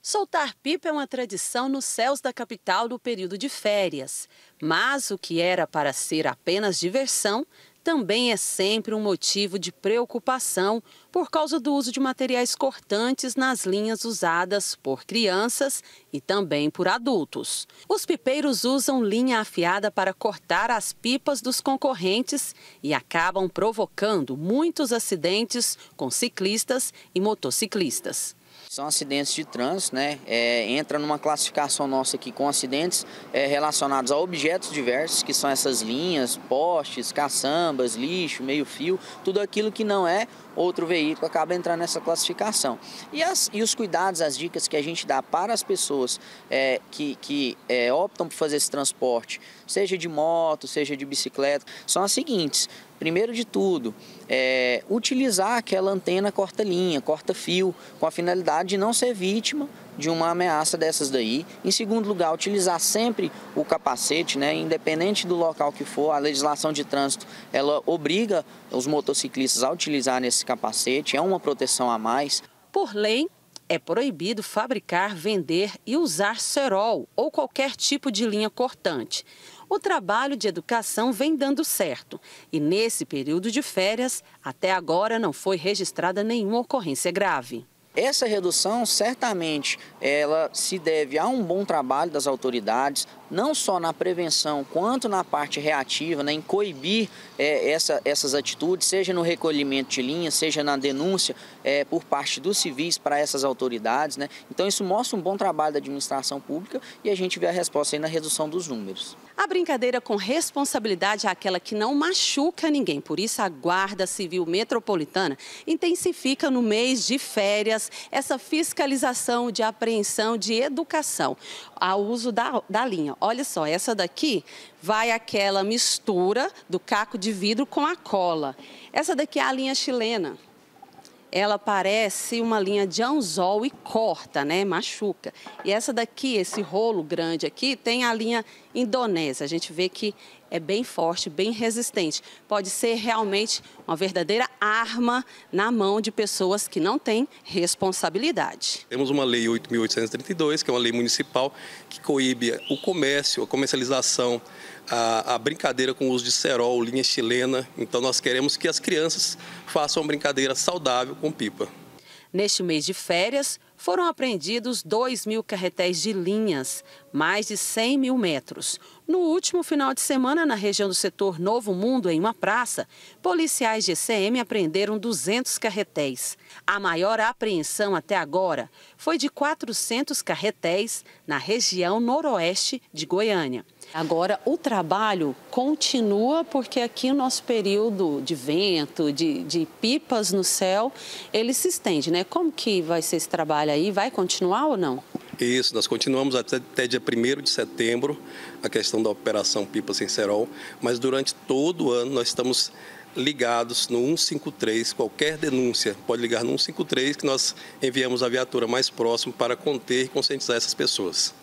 Soltar pipa é uma tradição nos céus da capital no período de férias. Mas o que era para ser apenas diversão também é sempre um motivo de preocupação por causa do uso de materiais cortantes nas linhas usadas por crianças e também por adultos. Os pipeiros usam linha afiada para cortar as pipas dos concorrentes e acabam provocando muitos acidentes com ciclistas e motociclistas. São acidentes de trânsito, né? Entra numa classificação nossa aqui com acidentes relacionados a objetos diversos, que são essas linhas, postes, caçambas, lixo, meio-fio, tudo aquilo que não é outro veículo acaba entrando nessa classificação. E os cuidados, as dicas que a gente dá para as pessoas que optam por fazer esse transporte, seja de moto, seja de bicicleta, são as seguintes. Primeiro de tudo, utilizar aquela antena corta-linha, corta-fio, com a finalidade de não ser vítima de uma ameaça dessas daí. Em segundo lugar, utilizar sempre o capacete, né? Independente do local que for, a legislação de trânsito, ela obriga os motociclistas a utilizar esse capacete, é uma proteção a mais. Por lei, é proibido fabricar, vender e usar cerol ou qualquer tipo de linha cortante. O trabalho de educação vem dando certo e nesse período de férias, até agora não foi registrada nenhuma ocorrência grave. Essa redução, certamente, ela se deve a um bom trabalho das autoridades, não só na prevenção, quanto na parte reativa, né, em coibir essas atitudes, seja no recolhimento de linhas, seja na denúncia por parte dos civis para essas autoridades, né? Então isso mostra um bom trabalho da administração pública e a gente vê a resposta aí na redução dos números. A brincadeira com responsabilidade é aquela que não machuca ninguém, por isso a Guarda Civil Metropolitana intensifica no mês de férias essa fiscalização de apreensão de educação ao uso da linha. Olha só, essa daqui vai aquela mistura do caco de vidro com a cola. Essa daqui é a linha chilena. Ela parece uma linha de anzol e corta, né? Machuca. E essa daqui, esse rolo grande aqui, tem a linha indonésia. A gente vê que é bem forte, bem resistente. Pode ser realmente uma verdadeira arma na mão de pessoas que não têm responsabilidade. Temos uma lei 8.832, que é uma lei municipal que coíbe o comércio, a comercialização, a brincadeira com o uso de cerol, linha chilena. Então nós queremos que as crianças façam uma brincadeira saudável com pipa. Neste mês de férias, foram apreendidos 2.000 carretéis de linhas, mais de 100 mil metros. No último final de semana, na região do setor Novo Mundo, em uma praça, policiais de ECM apreenderam 200 carretéis. A maior apreensão até agora foi de 400 carretéis na região noroeste de Goiânia. Agora, o trabalho continua porque aqui o nosso período de vento, de pipas no céu, ele se estende, né? Como que vai ser esse trabalho aí? Vai continuar ou não? Isso, nós continuamos até dia 1º de setembro, a questão da operação Pipa Sem Cerol, mas durante todo o ano nós estamos ligados no 153, qualquer denúncia pode ligar no 153 que nós enviamos a viatura mais próxima para conter e conscientizar essas pessoas.